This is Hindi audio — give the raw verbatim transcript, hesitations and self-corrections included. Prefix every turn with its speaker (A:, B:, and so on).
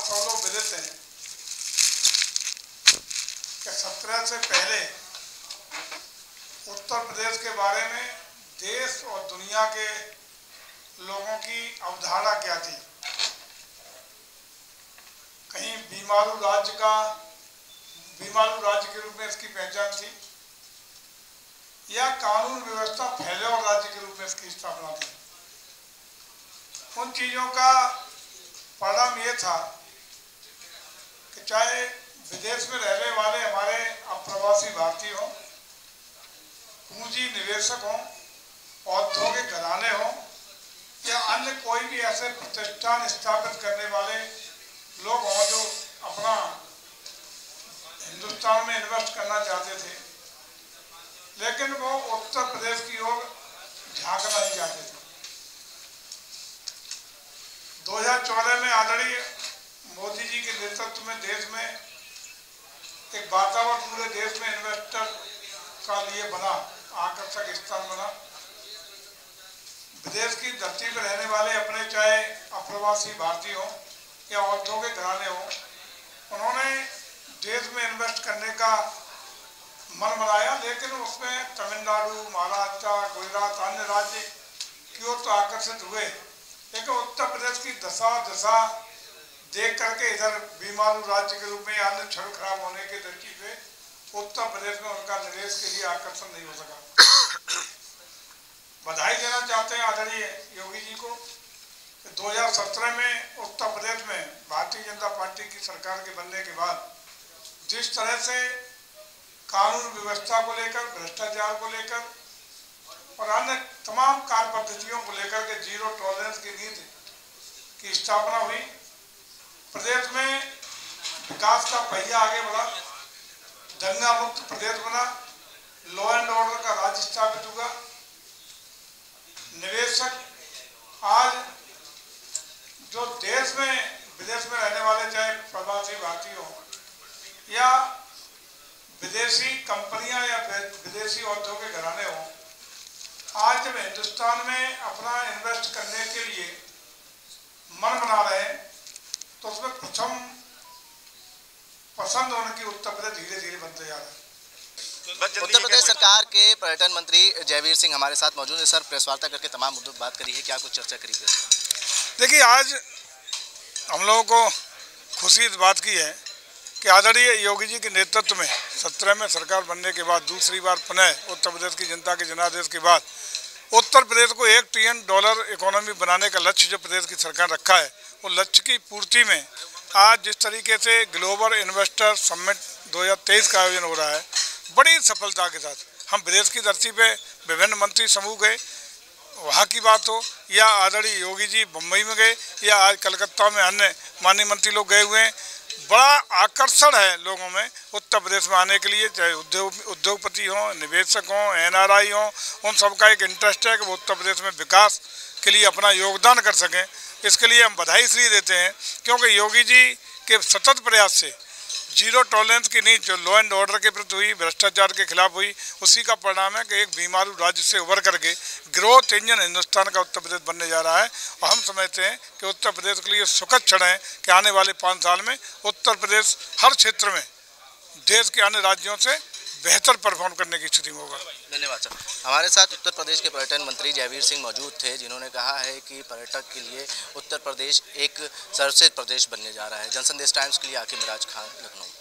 A: आप सब लोग विदित हैं कि सत्रह से पहले उत्तर प्रदेश के बारे में देश और दुनिया के लोगों की अवधारणा क्या थी। कहीं बीमारू राज्य का बीमारू राज्य के रूप में इसकी पहचान थी या कानून व्यवस्था फैले और राज्य के रूप में इसकी स्थापना थी। उन चीज़ों का परिणाम ये था कि चाहे विदेश में रहने वाले हमारे अप्रवासी भारतीय हों, पूंजी निवेशक हों, औद्योगिक घराने हों या अन्य कोई भी ऐसे प्रतिष्ठान स्थापित करने वाले लोग हों जो अपना हिंदुस्तान में इन्वेस्ट करना चाहते थे, लेकिन वो उत्तर प्रदेश की ओर झांकना नहीं चाहते थे। दो हज़ार चौदह में आदरणीय मोदी जी के नेतृत्व में देश में एक वातावरण पूरे देश में इन्वेस्टर का लिए बना, आकर्षक स्थान बना। विदेश की धरती पर रहने वाले अपने चाहे अप्रवासी भारतीय हों या औद्योगिक घराने हों, उन्होंने देश में इन्वेस्ट करने का मन बनाया, लेकिन उसमें तमिलनाडु, महाराष्ट्र, गुजरात, अन्य राज्य की ओर तो आकर्षित हुए, लेकिन उत्तर प्रदेश की दशा दशा देख करके इधर बीमारू राज्य के रूप में या अन्य क्षण खराब होने के दृष्टि से उत्तर प्रदेश में उनका निवेश के लिए आकर्षण नहीं हो सका। बधाई देना चाहते हैं आदरणीय योगी जी को कि दो हज़ार सत्रह में उत्तर प्रदेश में भारतीय जनता पार्टी की सरकार के बनने के बाद जिस तरह से कानून व्यवस्था को लेकर, भ्रष्टाचार को लेकर और अन्य तमाम कार्य पद्धतियों को लेकर के जीरो टॉलरेंस की नीति की स्थापना हुई, प्रदेश में विकास का पहिया आगे बढ़ा, दंगा मुक्त प्रदेश बना, लॉ एंड ऑर्डर का राज्य स्थापित हुआ। निवेशक आज जो देश में विदेश में रहने वाले चाहे प्रवासी भारतीय हों या विदेशी कंपनियां या विदेशी औद्योगिक घराने हों, आज जब हिंदुस्तान में अपना इन्वेस्ट करने के लिए मन बना रहे हैं तो उसमें प्रथम पसंद होने की उत्तर प्रदेश धीरे धीरे बनते जा रहा है।
B: उत्तर प्रदेश सरकार के पर्यटन मंत्री जयवीर सिंह हमारे साथ मौजूद है। सर, प्रेस वार्ता करके तमाम मुद्दों बात करी है, क्या कुछ चर्चा करी प्रेस में?
A: देखिए, आज हम लोगों को खुशी इस बात की है कि आदरणीय योगी जी के नेतृत्व में सत्रह में सरकार बनने के बाद दूसरी बार पुनः उत्तर प्रदेश की जनता के जनादेश के बाद उत्तर प्रदेश को एक ट्रिलियन डॉलर इकोनॉमी बनाने का लक्ष्य जो प्रदेश की सरकार रखा है, वो लक्ष्य की पूर्ति में आज जिस तरीके से ग्लोबल इन्वेस्टर समिट दो हज़ार तेईस का आयोजन हो रहा है, बड़ी सफलता के साथ हम विदेश की धरती पे विभिन्न मंत्री समूह गए, वहाँ की बात हो या आदरणीय योगी जी मुंबई में गए या आज कलकत्ता में अन्य माननीय मंत्री लोग गए हुए हैं। बड़ा आकर्षण है लोगों में उत्तर प्रदेश में आने के लिए, चाहे उद्योग उद्योगपति हों, निवेशक हों, एन आर आई हों, उन सबका एक इंटरेस्ट है कि वो उत्तर प्रदेश में विकास के लिए अपना योगदान कर सकें। इसके लिए हम बधाई इसलिए देते हैं क्योंकि योगी जी के सतत प्रयास से जीरो टॉलरेंस की नीति जो लॉ एंड ऑर्डर के प्रति हुई, भ्रष्टाचार के खिलाफ हुई, उसी का परिणाम है कि एक बीमारू राज्य से उभर करके ग्रोथ इंजन हिंदुस्तान का उत्तर प्रदेश बनने जा रहा है। और हम समझते हैं कि उत्तर प्रदेश के लिए सुखद क्षण है कि आने वाले पाँच साल में उत्तर प्रदेश हर क्षेत्र में देश के अन्य राज्यों से बेहतर परफॉर्म करने की स्थिति में होगा।
B: धन्यवाद सर। हमारे साथ उत्तर प्रदेश के पर्यटन मंत्री जयवीर सिंह मौजूद थे, जिन्होंने कहा है कि पर्यटक के लिए उत्तर प्रदेश एक सर्वश्रेष्ठ प्रदेश बनने जा रहा है। जनसंदेश टाइम्स के लिए आकिब मिराज खान, लखनऊ।